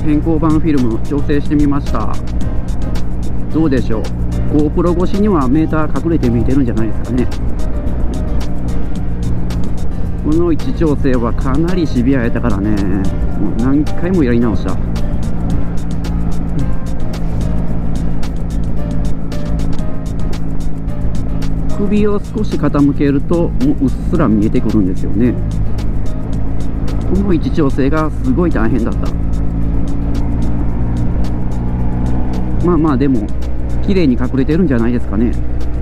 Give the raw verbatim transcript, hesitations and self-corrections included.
偏光板フィルム調整してみました。どうでしょう。 GoPro 越しにはメーター隠れて見えてるんじゃないですかね。この位置調整はかなりシビアやったからね、もう何回もやり直した。首を少し傾けるともううっすら見えてくるんですよね。この位置調整がすごい大変だった。まあまあでも綺麗に隠れてるんじゃないですかね。